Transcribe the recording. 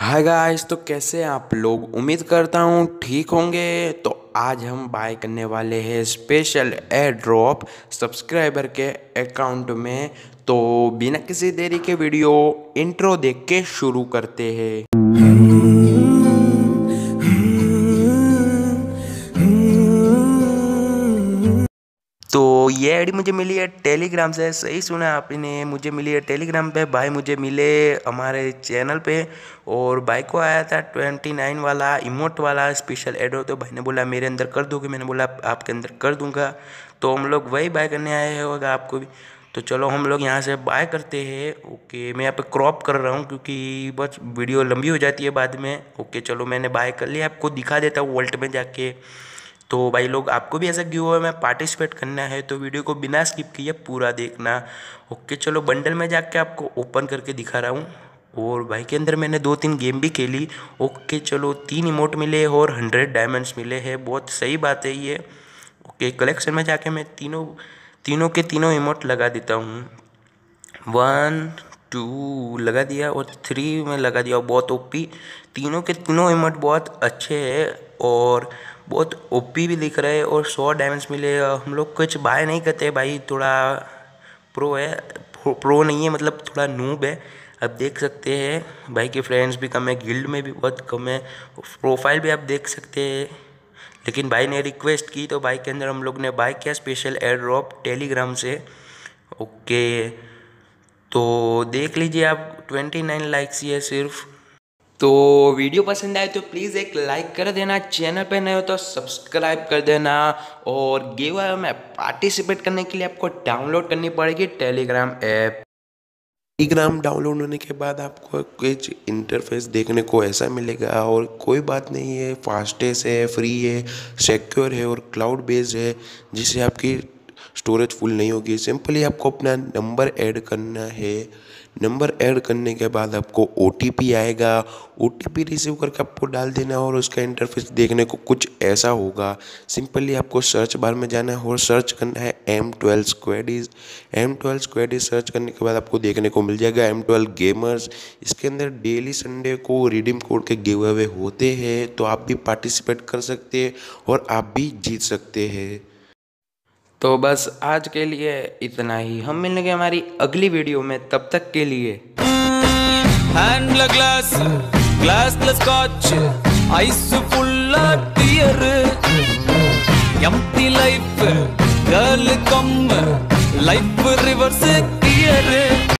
Hi guys, तो कैसे हैं आप लोग। उम्मीद करता हूँ ठीक होंगे। तो आज हम बाय करने वाले हैं स्पेशल एयर ड्रॉप सब्सक्राइबर के अकाउंट में। तो बिना किसी देरी के वीडियो इंट्रो देख के शुरू करते हैं। तो ये आईडी मुझे मिली है टेलीग्राम से। सही सुना आपने, मुझे मिली है टेलीग्राम पे। भाई मुझे मिले हमारे चैनल पे और भाई को आया था 29 वाला इमोट वाला स्पेशल एडो। तो भाई ने बोला मेरे अंदर कर दोगे, मैंने बोला आपके अंदर कर दूंगा। तो हम लोग वही बाय करने आए हैं, होगा आपको भी। तो चलो हम लोग यहाँ से बाय करते हैं। ओके, मैं यहाँ पे क्रॉप कर रहा हूँ क्योंकि बस वीडियो लंबी हो जाती है बाद में। ओके चलो, मैंने बाय कर लिया, आपको दिखा देता हूँ वॉल्ट में जाके। तो भाई लोग, आपको भी ऐसा गिव अवे में पार्टिसिपेट करना है तो वीडियो को बिना स्किप किए पूरा देखना। ओके चलो, बंडल में जाके आपको ओपन करके दिखा रहा हूँ। और भाई के अंदर मैंने 2-3 गेम भी खेली। ओके चलो, 3 इमोट मिले और 100 डायमंड्स मिले हैं, बहुत सही बात है ये। ओके, कलेक्शन में जाके मैं तीनों के तीनों इमोट लगा देता हूँ। 1 2 लगा दिया और 3 में लगा दिया। बहुत ओपी, तीनों के तीनों इमोट बहुत अच्छे हैं और बहुत ओपी भी दिख रहे हैं। और 100 डायमंड्स मिले। हम लोग कुछ बाय नहीं करते भाई, थोड़ा प्रो है, प्रो नहीं है मतलब थोड़ा नूब है। अब देख सकते हैं भाई के फ्रेंड्स भी कम है, गिल्ड में भी बहुत कम है, प्रोफाइल भी आप देख सकते हैं। लेकिन भाई ने रिक्वेस्ट की तो भाई के अंदर हम लोग ने बाय किया स्पेशल एयर ड्रॉप टेलीग्राम से। ओके, तो देख लीजिए आप, 29 लाइक्स ही है सिर्फ। तो वीडियो पसंद आए तो प्लीज़ एक लाइक कर देना, चैनल पे नए हो तो सब्सक्राइब कर देना। और गिव अवे में पार्टिसिपेट करने के लिए आपको डाउनलोड करनी पड़ेगी टेलीग्राम ऐप। टेलीग्राम डाउनलोड होने के बाद आपको कुछ इंटरफेस देखने को ऐसा मिलेगा। और कोई बात नहीं है, फास्टेस्ट है, फ्री है, सिक्योर है और क्लाउड बेस्ड है, जिससे आपकी स्टोरेज फुल नहीं होगी। सिंपली आपको अपना नंबर ऐड करना है। नंबर ऐड करने के बाद आपको OTP आएगा। OTP रिसीव करके आपको डाल देना और उसका इंटरफेस देखने को कुछ ऐसा होगा। सिंपली आपको सर्च बार में जाना है और सर्च करना है M12 स्क्वाडिस। M12 स्क्वाडिस सर्च करने के बाद आपको देखने को मिल जाएगा M12 गेमर्स। इसके अंदर डेली संडे को रिडीम कोड के गिव अवे होते हैं, तो आप भी पार्टिसिपेट कर सकते हैं और आप भी जीत सकते हैं। तो बस आज के लिए इतना ही, हम मिलेंगे हमारी अगली वीडियो में, तब तक के लिए। హ్యాండ్ల గ్లాస్ గ్లాస్ల scotch ice full tear empty life girl come life reverse tear